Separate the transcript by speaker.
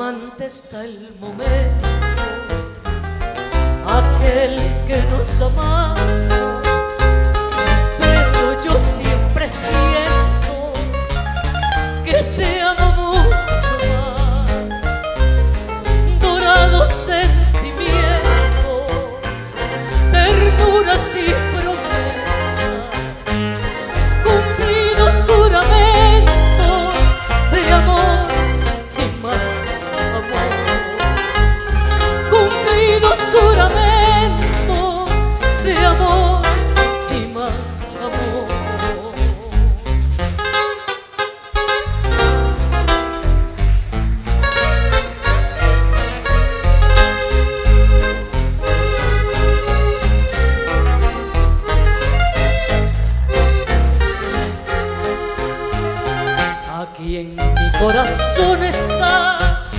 Speaker 1: amante está el momento, aquel que nos amamos, pero yo siempre siento que te amo mucho más. Dorados sentimientos, ternuras y promesas, cumplidos juramentos de amor y más amor, cumplidos juramentos de amor y más amor. Aquí en mi corazón está